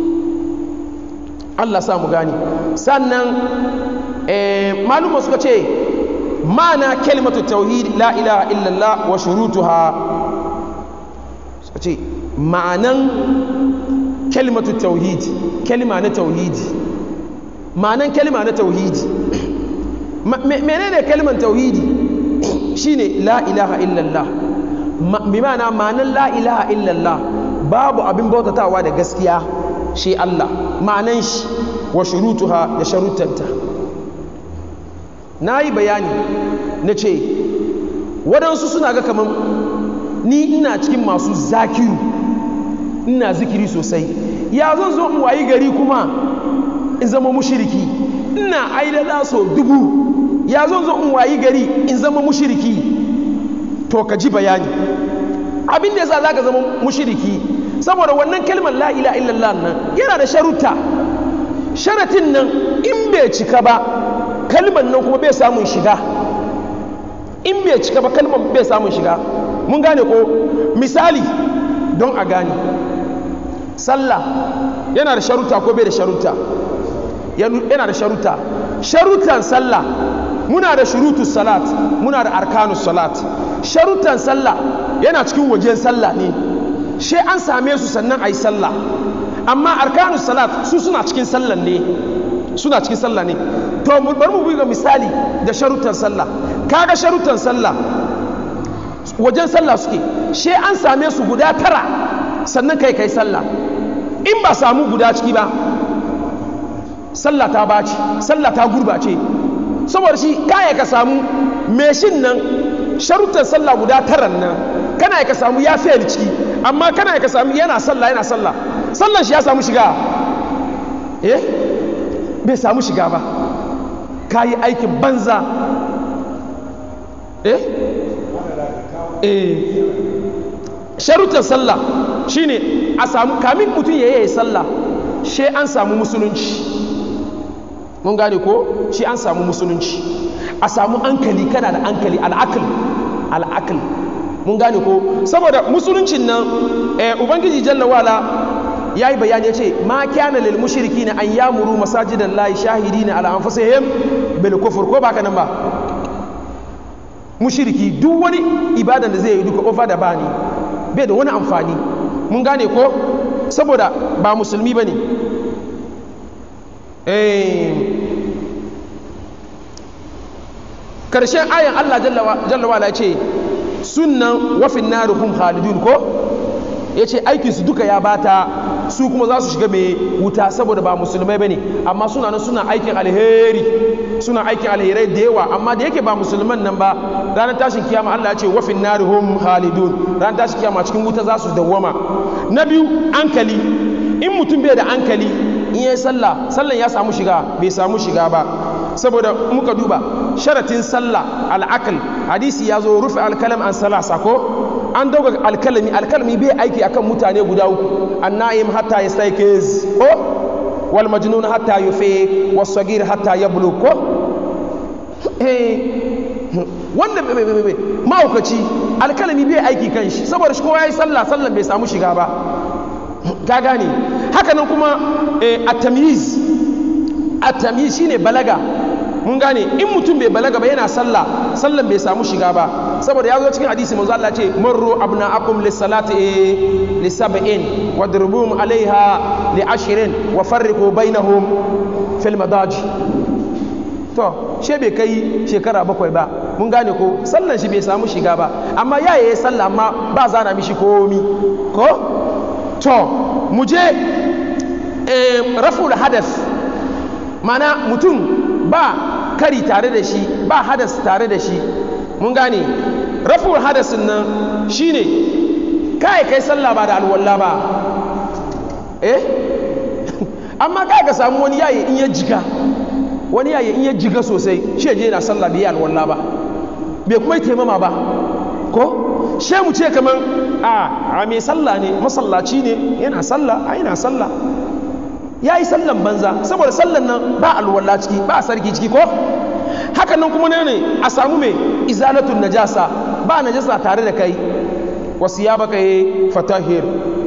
Allah sa mu gane. Sannan maluma suka ce ma'ana kalimatu tauhid la ilaha illallah wa shurutuha, suka ce ma'anan kalimatu tauhid, kalima na tauhidi, ma'anan kalima na tauhidi. Menene kaliman tauhidi? Shine la ilaha illallah, bi ma'ana ma'anan la ilaha illallah, babu abin bautatawa da gaskiya shi Allah, ma'anan shi wa shurutuha da sharuttanta. Na yi bayani na ce waɗansu suna ga kamar ni ina cikin masu zakiru, ina zikiri sosai, ya zan zo in wayi gari kuma in zama mushiriki, ina aidada so 1000, ya zan zo in wayi gari in zama mushiriki. To ka ji bayani abin da yasa za ka zama mushiriki, saboda wannan kalmar la ilaha illallah nan yana da sharuta. sharatin nan in bai cika ba kalman nan kuma bai samun shiga, in bai cika ba kalman bai samun shiga. Mun gane ko? Misali don a gane, sallah yana da sharuta ko bai da sharuta? Yana da sharuta. Sharutan sallah muna da shurutus salat, muna da arkanus salat. Sharutan sallah yana cikin wajen sallah ne, she an same su sannan a yi sallah. Amma arkanus salat su suna cikin sallah ne, suna cikin sallah ne. To bari mu buga misali da sharutan sallah. Kaga sharutan sallah wajen sallah suke, she an same su guda 9 sannan kai sallah. In ba samu guda ciki ba, sallah ta baci, sallah ta gurbace. Saboda shi kaya ka samu meshin nan sharutan sallah guda 9 nan, kana ka samu ya fiye da ciki, amma kana ka samu yana sallah sallan shi ya samu shiga, bai samu shiga ba, ka yi aikin banza. Sharutan sallah shine a samu, kamin mutum ya yi sallah she an samu musulunci. Mun gane ko? Shi an samu musulunci, a samu ankali, kana da ankali, al'akal. Mun gane ko? Saboda musuluncin nan ubangiji jalla wala yayi bayani yace ma kana lil mushrikina an yamuru masajidan lahi shahidina ala anfusihim bil kufr, ko baka nan ba? Mushriki duk wani ibadan da zai yi duka over da bani bai da wani amfani. Mun gane ko? Saboda ba musulmi bane. Karshen ayan Allah jalla wala ya ce sunnan wafin naruhum khalidun, ko ya ce aikinsu duka ya bata, su kuma za su shiga mai wuta saboda ba musulmai bane, amma suna nan suna aikin alherai da yawa, amma da yake ba musulman nan ba, ranar tashin kiyama Allah ya ce wafin naruhum khalidun, ranar tashin kiyama cikin wuta za su dawwama. Na biyu, ankali. In mutum bai da ankali, in yi sallan ya samu shiga, bai samu shiga ba. Saboda muka duba sharatin sallah al'akal, hadisi ya zo rufe alkalam an salasa, ko an dauka alkalami bai aiki akan mutane guda 3, anna'im hatta yastayqiz, ko wal majnun hatta yufiq was sagir hatta yablugh, ko wanda mahaukaci alkalami bai aiki kan shi, saboda shi kowa ya yi sallan bai samu shiga ba. Ka gane? Haka nan kuma at-tamyiz shine balaga. Mun gane? In mutum bai balaga ba yana sallan bai samu shiga ba, saboda ya zo cikin hadisi manzo Allah ce marru abna'akum lis-salati li 7 wadrubuhum 'alayha li 10 wa farriqu bainahum fil madaji. To she bai kai shekara 7 ba, mun gane ko? Sallan shi bai samu shiga ba, amma yayi sallah amma ba zana mishi komi, ko? To mu je raful hadath, mana mutum ba kari tare da shi, ba hadas tare da shi. Mun gane? Raful hadasin nan shine kai sallah ba da alwala ba, amma ka samu wani yayi in ya jiga, wani yayi in ya jiga sosai, shi je na sallah bai alwala ba, bai kuma taimama ba, ko she mu ce kaman a mai sallah ne, masallaci ne, yana sallah ya yi sallan banza, saboda sallan nan ba alwala ciki, ba sarki ciki, ko hakan nan kuma ne a samu mai izalatun najasa, ba najasa tare da kai. Wasu ya baka yi fatahir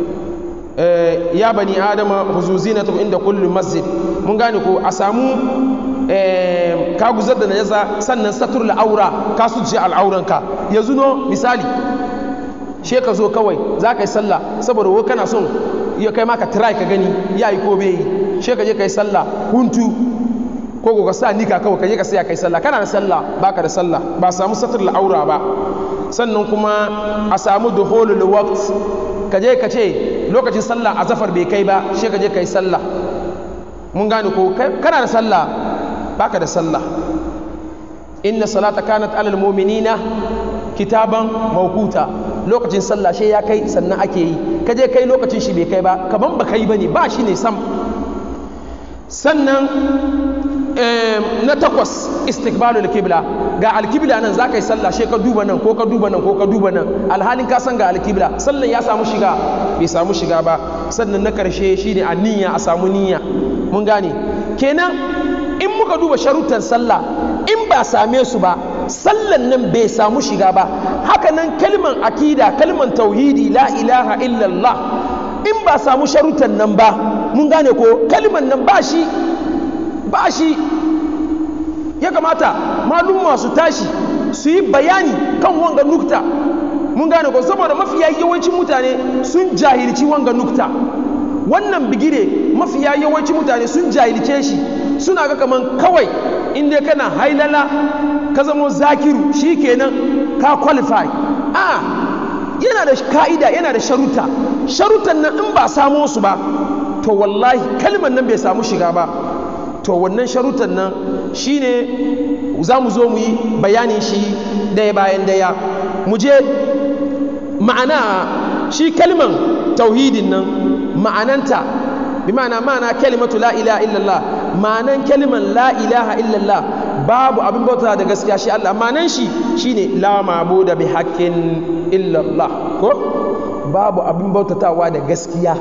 ya bani adama huzuzinatum inda kullu masjid. Mun gane ko? A samu ka guzar da najasa, sannan satur al'aura, ka suce al'auranka. Yanzu no misali she ka zo kawai za ka yi sallah, saboda wai kana son ya kai maka try ka gani ya yi ko bai yi, she ka je ka yi sallah huntu, ko ka sa nika kawai ka je ka saya kai sallah, kana da sallah baka da sallah, ba samu satur al'aura ba. Sannan kuma a samu duhulul waqt, ka je ka ce lokacin sallah azafar bai kai ba, she ka je ka yi sallah. Mun gane ko? Kana da sallah baka da sallah. Inna salata kanat alal mu'minina kitaban mawquta, lokacin sallah shi ya kai sannan ake yi, ka je kai lokacin shi bai kai ba, kaman ba kai bane, ba shi ne sam. Sannan na 8 istiqbalul qibla, ga alqibla nan zaka yi sallah shi ka duba nan ko ka duba nan ko ka duba nan, alhalin ka san ga alqibla, sallan ya samu shiga bai samu shiga ba. Sannan na karshe shine aniyya, a samu niyya. Mun gane? kenan in muka duba sharutan sallah in ba same su ba sallan nan bai samu shiga ba. Haka nan kalman akida, kalman tauhidi, la ilaha illallah, in ba samu sharutan nan ba, mun gane ko kalman nan ba shi ya kamata malumma su tashi su yi bayani kan wanga nukta, mun gane ko saboda mafiya yawancin mutane sun jahilci wanga nukta. Wannan bigire mafiya yawancin mutane sun jahilce shi, suna ga kaman kawai inda kana hailala ka zama zakiru shikenan ka qualify. Yana da ka'ida, yana da sharutan nan in ba samo su ba to wallahi kalmar nan bai samu shiga ba. To wannan sharutan nan shine za mu zo mu yi bayanin shi daya bayan daya. Mu je ma'ana shi kalman tauhidin nan, ma'ananta bi ma'ana kalimatu la ilaha illallah, ma'anan kaliman la ilaha illallah, babu abin bauta da gaskiya shi Allah. Ma'anan shi shine la ma'budu bi haqqin illallah, ko babu abin bautatawa da gaskiya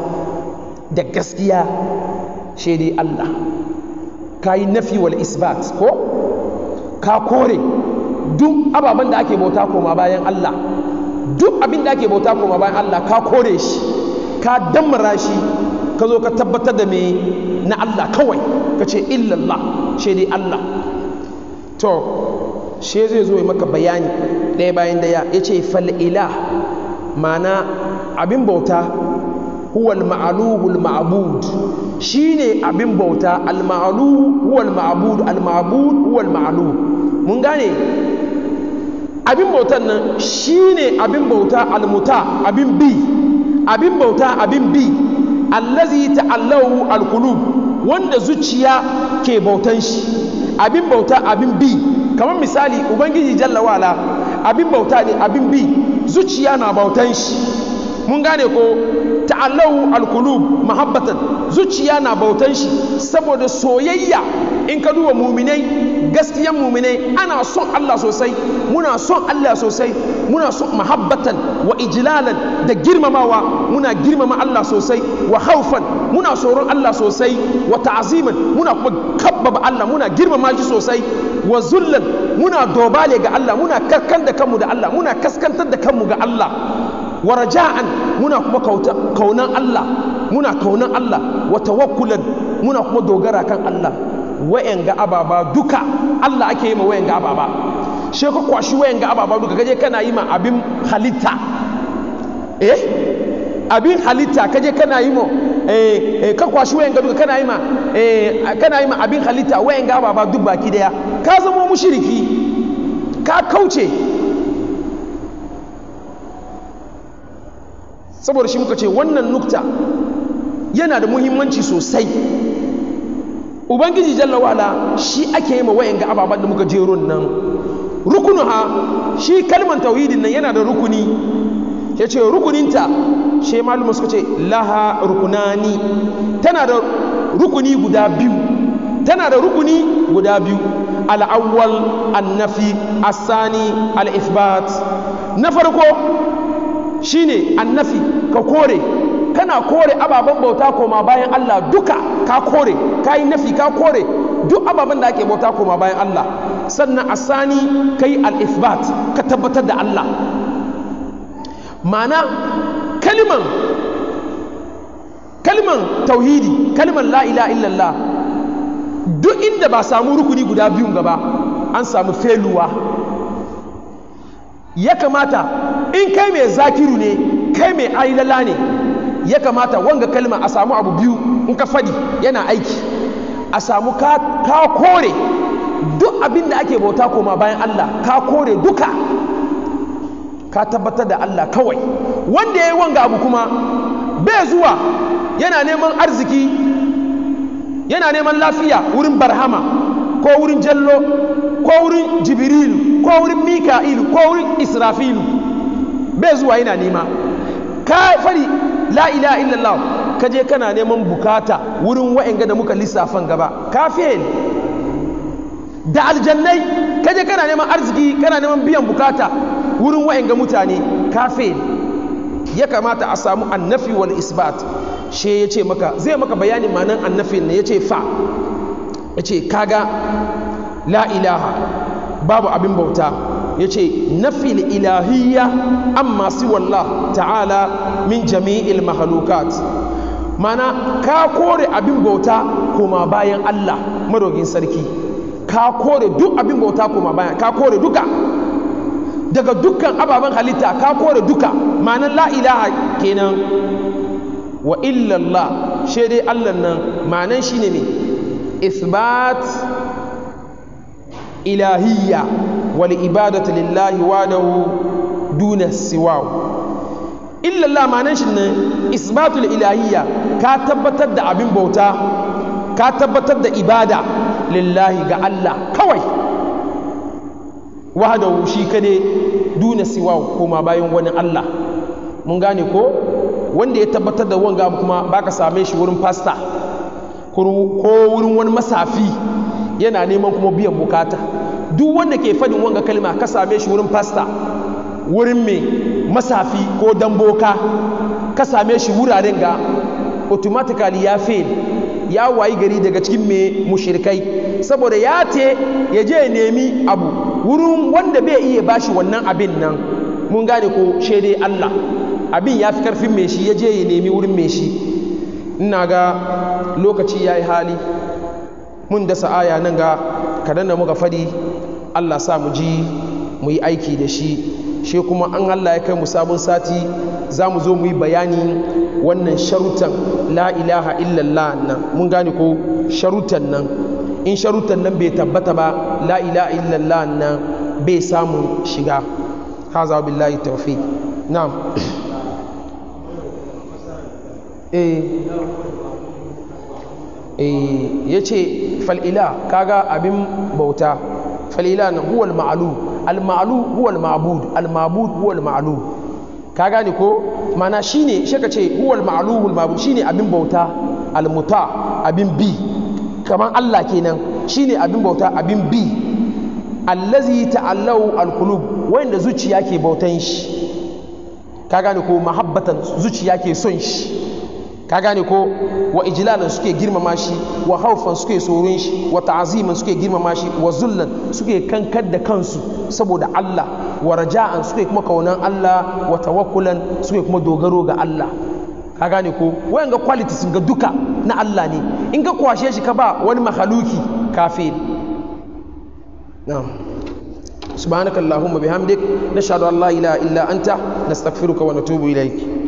shi dai Allah. Kayi nafi wal isbat, ko ka kore duk ababen da ake bauta koma bayan Allah, duk abin da ake bauta koma bayan Allah ka kore shi, ka dammara shi, ka zo ka tabbatar da me na Allah kawai, ka ce illallah shi dai Allah. To shi zai zo yi maka bayani ɗaya bayan daya. Ya ce fal'ilah, mana abin bauta, huwal ma'aluhul ma'bud, shine abin bauta. Al-ma'alu huwal ma'bud, al-ma'bud huwal ma'alu. Mun gane abin bautan nan shine abin bauta, al-muta abin bi, abin bauta abin bi, allazi ta'allahu al-qulub, wanda zuciya ke bautan shi. Abin bauta abin bi, kamar misali ubangiji jalla wala abin bauta ne abin bi, zuciya na bautan shi. Mun gane ko ta'allahu al-qulub mahabbatan, zuciya na bautan shi saboda soyayya. In ka duba muminai, gaskiyan muminai ana son Allah sosai, muna son Allah sosai, muna son mahabbatan wa ijlalan, da girmamawa muna girmama Allah sosai, wa haufan muna tsoron Allah sosai, wa ta'ziman muna kuma kabbaba Allah, muna girmama shi sosai, wa zullan muna dobale ga Allah, muna karkan da kanmu da Allah, muna kaskantar da kanmu ga Allah, wa raja'an muna kuma kaunan Allah, muna kaunan Allah, wa tawakkulan muna kuma dogara kan Allah. Wa'yanga ababa duka Allah ake yi ma wa'yanga ababa. She ka kwashi wa'yanga ababa duka kaje kana yi ma abin halitta, abin halitta kaje kana yi ma ka kwashi wa'yanga duka kana yi ma abin halitta, wa'yanga ababa duk baki daya ka zama mushriki, ka kauce. Saboda shi muka ce wannan nukta yana da muhimmanci sosai. Ubangiji jalla wala shi ake yi ma wa'yanga ababen da muka jero nan. Rukunuha, shi kalman tauhidin nan yana da rukuni. Ya ce rukuninta, shi malumma suka ce laha rukunani, tana da rukuni guda biyu, al'awwal annafi, asani al'ifbat. Na farko shine annafi, ka kore, kana kore ababen bauta koma bayan Allah duka, ka kore, ka yi nafi, ka kore duk ababen da ake bauta koma bayan Allah. Sannan asani kai al-ithbat, ka tabbatar da Allah. Ma'ana kalman tauhidi, kalman la ilaha illallah, duk inda ba samu rukuni guda biyun gaba an samu feluwa. Ya kamata in kai mai zakiru ne, kai mai ailala ne, ya kamata wanga kalma a samu abu biyu in ka fadi yana aiki. A samu ka kore duk abin da ake bauta koma bayan Allah, ka kore duka, ka tabbatar da Allah kawai. Wanda ya yi wanga abu kuma bai zuwa yana neman arziki, yana neman lafiya wurin barhama ko wurin jallo ko wurin jibrilu ko wurin mika'ilu ko wurin israfilu, bai zuwa yana nema. Ka fari la ilaha illallah, ka je kana neman bukata wurin wa'anga da muka lissafan gaba, ka fail. Da aljannai ka je kana neman arziki, kana neman biyan bukata wurin wa'anga mutane, ka fail. Ya kamata a samu annafi wal isbat. She ya ce maka, zai maka bayanin ma'anan annafi ne, ya ce fa yace kaga la ilaha babu abin bauta yace nafil ilahiyya amma siwallah ta'ala min jami'il mahalukat, mana ka kore abin bauta koma bayan Allah madogin sarki, ka kore duk abin bauta koma bayan, ka kore duka daga dukkan ababen halitta, ka kore duka, ma'anar la ilaha kenan. Wa illallah shi dai Allah nan ma'anar shi ne isbat ilahiyya wal ibadatu lillahi wahdahu duna siwahu. Illallah ma'anar shi ne isbatul ilahiyya, ka tabbatar da abin bauta, ka tabbatar da ibada lillahi ga Allah kawai, wahdahu shi kade duna siwahu kuma bayan wani Allah. Mun gane ko wanda ya tabbatar da wanga kuma baka same shi wurin pasta ko wurin wani masafi yana neman kuma biyan bukata. Duk wanda ke fadin wanga kalma ka same shi wurin pasta, wurin mai masafi ko damboka, ka same shi wuraren ga automatically ya fail, ya wayi gari daga cikin mai mushrikai, saboda ya te ya je nemi abu wurin wanda bai iya bashi wannan abin nan. Mun gane ko shede Allah, abin ya fi karfin mai shi, ya je ya nemi wurin mai shi. Ina ga lokaci ya yi hali, mun dasa aya nan ga kadan da muka fadi, Allah sa mu ji mu yi aiki da shi. Shi kuma an Allah ya kai mu sabon sati za mu zo mu yi bayani wannan sharutan la ilaha illallah nan. Mun gane ko sharutan nan, in sharutan nan bai tabbata ba la ilaha illallah nan bai samu shiga. Haza billahi tawfiq. Na'am. Yace fal ila, kaga abin bauta, fal ila na huwa al ma'lu, al ma'lu huwa al ma'bud, al ma'bud huwa al ma'lu. Ka gane ko mana shine shi kace huwa al ma'lu al ma'bud, shine abin bauta, al muta abin bi, kaman Allah kenan, shine abin bauta abin bi, allazi ta'allahu al qulub, wanda zuciya ke bautan shi. Ka gane ko mahabbatan, zuciya ke son shi. Ka gane ko wa ijlalan suke girmama shi, wa haufan suke tsoron shi, wa ta'aziman suke girmama shi, wa zullan suke kankar da kansu saboda Allah, wa raja'an suke kuma kaunan Allah, wa tawakkulan suke kuma dogaro ga Allah. Ka gane ko wayan ga qualities ga duka na Allah ne, in ka kwashe shi ka ba wani mahaluki kafir. na'am. subhanakallahumma bihamdik nashhadu an la ilaha illa anta nastaghfiruka wa natubu ilayk.